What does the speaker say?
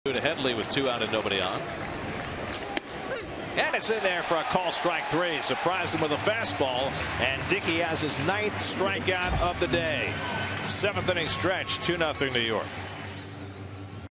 To Headley with 2 out and nobody on. And it's in there for a call strike 3. Surprised him with a fastball, and Dickey has his 9th strikeout of the day. 7th inning stretch, 2-0 New York.